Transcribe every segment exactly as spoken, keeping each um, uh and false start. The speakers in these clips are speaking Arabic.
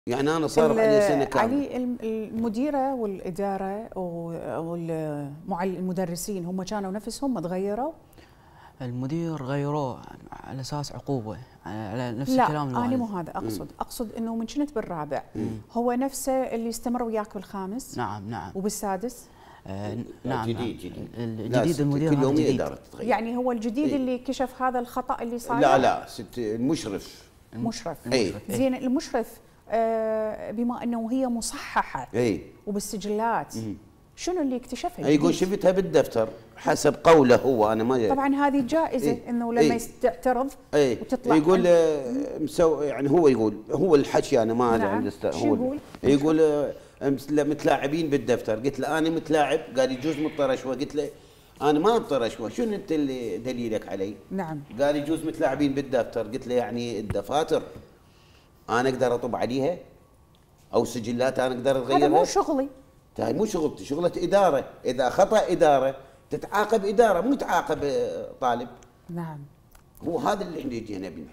يعني انا صار علي سنه كامله. علي المديره والاداره والمدرسين هم كانوا نفسهم ما تغيروا؟ المدير غيروه على اساس عقوبه، على نفس لا الكلام. لا انا مو هذا اقصد، مم. اقصد انه من كنت بالرابع مم. هو نفسه اللي استمر وياك بالخامس؟ نعم نعم. وبالسادس؟ آه نعم جديد جديد الجديد المدير كل يوم جديد. يعني هو الجديد ايه؟ اللي كشف هذا الخطا اللي صار؟ لا لا ست المشرف. المشرف اي زين. المشرف آه بما انه هي مصححه اي وبالسجلات مم. شنو اللي اكتشفها؟ يقول شفتها بالدفتر حسب قوله هو. انا ما طبعا هذه جائزه إيه؟ انه لما إيه؟ يعترض إيه؟ وتطلع يقول مسوي يعني هو يقول هو الحكي انا ما نعم. عندي هو يقول يقول متلاعبين بالدفتر. قلت له انا متلاعب؟ قال يجوز مطرشوه. قلت له انا ما مطرشوه، شنو انت اللي دليلك علي؟ نعم. قال يجوز متلاعبين بالدفتر. قلت له يعني الدفاتر انا اقدر اطب عليها او سجلات انا اقدر اغيرها؟ هذا مو شغلي. هاي مو شغلتي، شغلة إدارة. إذا خطأ إدارة تتعاقب إدارة، مو تعاقب طالب. نعم. هو هذا اللي احنا جينا بيه.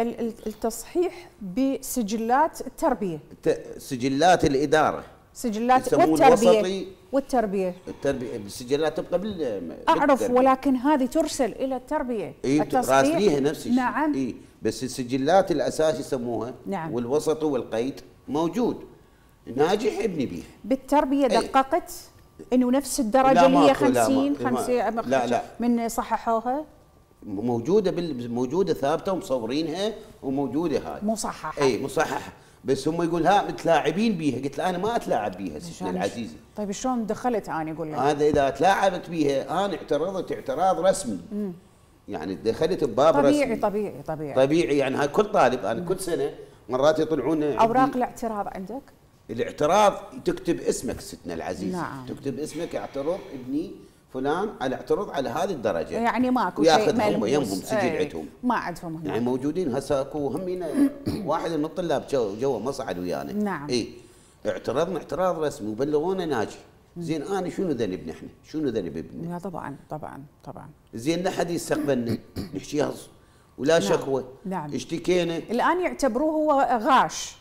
التصحيح بسجلات التربية. سجلات الإدارة. سجلات والتربية. والتربية. التربية بالسجلات تبقى بال أعرف بالتربية. ولكن هذه ترسل إلى التربية. إيه راسليها نفس الشيء. نعم. إيه بس السجلات الأساس يسموها. نعم. والوسط والقيد موجود. ناجح ابني بيه. بالتربيه دققت انه نفس الدرجه اللي هي خمسين خمسين لا لا من صححوها؟ موجوده بال موجوده ثابته ومصورينها وموجوده هاي مصححه. اي مصححه. بس هم يقول ها متلاعبين بيها. قلت له انا ما اتلاعب بيها ستنا العزيزه. طيب شلون دخلت انا اقول لك؟ هذا اذا تلاعبت بيها انا اعترضت اعتراض رسمي. مم. يعني دخلت بباب طبيعي رسمي. طبيعي طبيعي طبيعي. يعني هاي كل طالب انا كل سنه مرات يطلعون اوراق الاعتراض عندك؟ الاعتراض تكتب اسمك ستنا العزيزه. نعم. تكتب اسمك اعترض ابني فلان على اعترض على هذه الدرجه. يعني ماكو شيء ياخذهم يمهم سجل ايه عندهم. ما عندهم هنا. يعني موجودين هسه اكو همينا واحد من الطلاب جو جوا مصعد ويانا. نعم. اي اعترضنا اعتراض رسمي وبلغونا ناجح. زين انا شنو ذنب نحن؟ شنو ذنب ابني؟ لا طبعا طبعا طبعا. زين لا حد يستقبلنا نحكيها ولا نعم. شكوى. نعم. اشتكينا الان يعتبروه هو غاش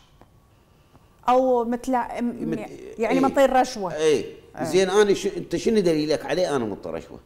او مثل يعني منطي الرشوه. اي زين انا ش... انت شنو دليلك عليه انا منطي رشوه؟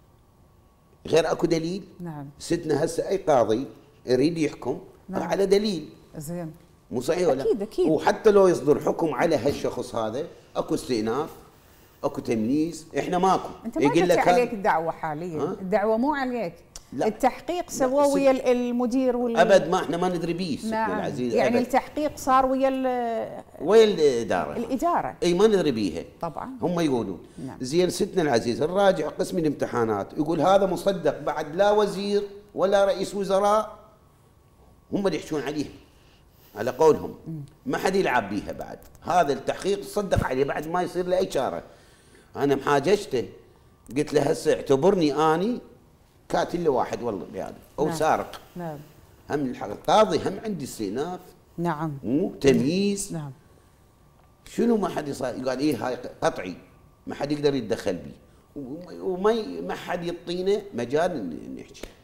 غير اكو دليل؟ نعم. ستنا هسه اي قاضي يريد يحكم نعم. على دليل. زين. مو صحيح ولا؟ اكيد اكيد. وحتى لو يصدر حكم على هالشخص هذا اكو استئناف، اكو تمييز، احنا ماكو. انت ما جت عليك الدعوه حاليا، ها؟ الدعوه مو عليك. لا. التحقيق سواه ويا المدير وال ابد ما احنا ما ندري بيه ستنا نعم. العزيزه. يعني أبد. التحقيق صار ويا ويا الاداره. الاداره. اي ما ندري بيها. طبعا. هم يقولون. نعم. زين ستنا العزيزه الراجع قسم الامتحانات يقول هذا مصدق بعد لا وزير ولا رئيس وزراء هم اللي يحكون عليه على قولهم. ما حد يلعب بيها بعد. هذا التحقيق صدق عليه بعد ما يصير له اي شاره. انا محاججته قلت له هسه اعتبرني اني كاتل له واحد والله بهذا او نعم. سارق. نعم. هم القاضي هم عندي استئناف. نعم. مو تمييز. نعم. شنو ما حد يصير قال ايه هاي قطعي ما حد يقدر يتدخل بيه وما ما حد يعطينا مجال نحكي.